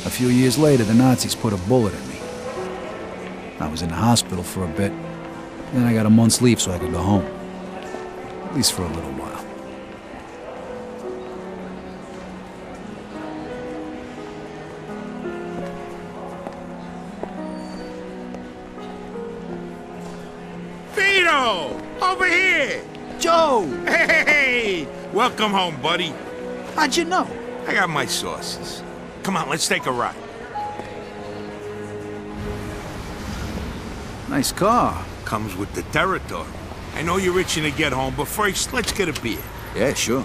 A few years later, the Nazis put a bullet in me. I was in the hospital for a bit. Then I got a month's leave so I could go home. At least for a little while. Vito! Over here! Joe! Hey! Welcome home, buddy. How'd you know? I got my sources. Come on, let's take a ride. Nice car. Comes with the territory. I know you're itching to get home, but first, let's get a beer. Yeah, sure.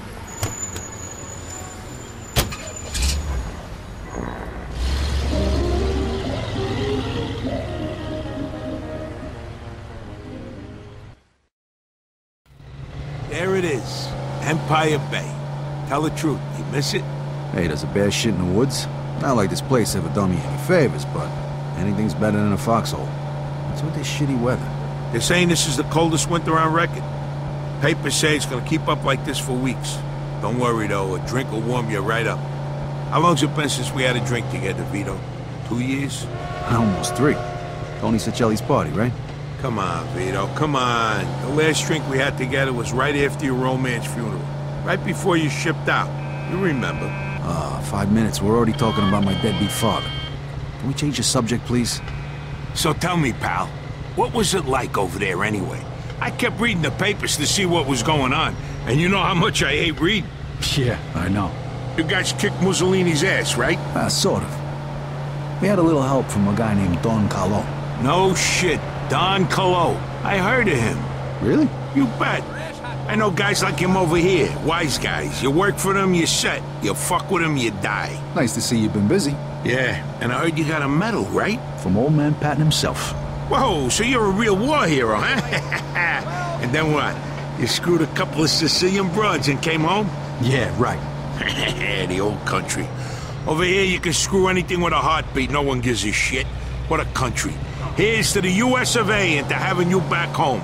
There it is. Empire Bay. Tell the truth, you miss it? Hey, there's a bear shit in the woods. Not like this place ever done me any favors, but anything's better than a foxhole. What's with this shitty weather? They're saying this is the coldest winter on record. Papers say it's gonna keep up like this for weeks. Don't worry, though. A drink will warm you right up. How long's it been since we had a drink together, Vito? 2 years? Almost 3. Tony Sicelli's party, right? Come on, Vito, come on. The last drink we had together was right after your romance funeral. Right before you shipped out. You remember. 5 minutes. We're already talking about my deadbeat father. Can we change the subject, please? So tell me, pal, what was it like over there anyway? I kept reading the papers to see what was going on, and you know how much I hate reading. Yeah, I know. You guys kicked Mussolini's ass, right? Sort of. We had a little help from a guy named Don Carlo. No shit, Don Carlo. I heard of him. Really? You bet. I know guys like him over here, wise guys. You work for them, you're set. You fuck with them, you die. Nice to see you've been busy. Yeah, and I heard you got a medal, right? From old man Patton himself. Whoa, so you're a real war hero, huh? And then what? You screwed a couple of Sicilian broads and came home? Yeah, right. The old country. Over here you can screw anything with a heartbeat, no one gives a shit. What a country. Here's to the US of A and to having you back home.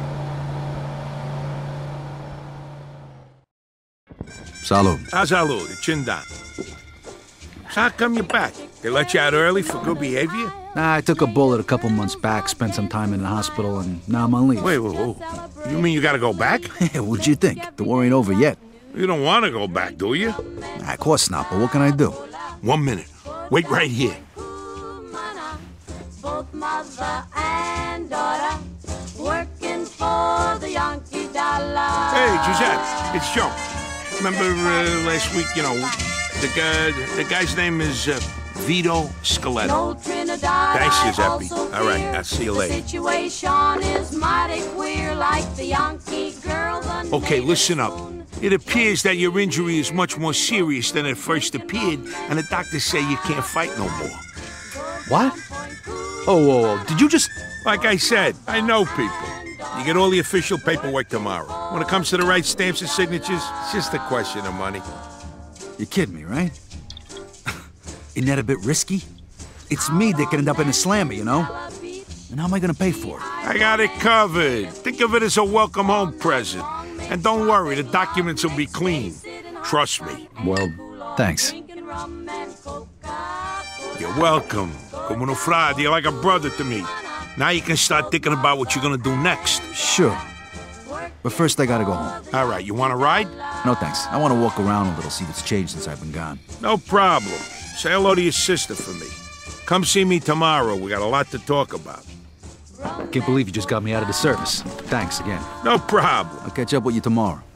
Salud. Salud, chin down. So how come you're back? They let you out early for good behavior? Nah, I took a bullet a couple months back, spent some time in the hospital, and now I'm on leave. Wait. You mean you gotta go back? What'd you think? The war ain't over yet. You don't want to go back, do you? Of course not, but what can I do? 1 minute. Wait right here. Both mother and daughter working for the Yankee dollar. Hey, Giuseppe, it's Joe. Remember last week, you know, the guy's name is Vito Scaletti. Thanks, Giuseppe. All right, I'll see you later. The situation is mighty queer, like the Yankee girl. Okay, listen up. It appears that your injury is much more serious than it first appeared, and the doctors say you can't fight no more. What? Oh, whoa. Did you just... Like I said, I know people. You get all the official paperwork tomorrow. When it comes to the right stamps and signatures, it's just a question of money. You're kidding me, right? Isn't that a bit risky? It's me that could end up in a slammer, you know? And how am I gonna pay for it? I got it covered. Think of it as a welcome home present. And don't worry, the documents will be clean. Trust me. Well, thanks. You're welcome. Como no frade, you're like a brother to me. Now you can start thinking about what you're gonna do next. Sure. But first I gotta go home. All right, you wanna ride? No thanks. I wanna walk around a little, see what's changed since I've been gone. No problem. Say hello to your sister for me. Come see me tomorrow. We got a lot to talk about. I can't believe you just got me out of the service. Thanks again. No problem. I'll catch up with you tomorrow.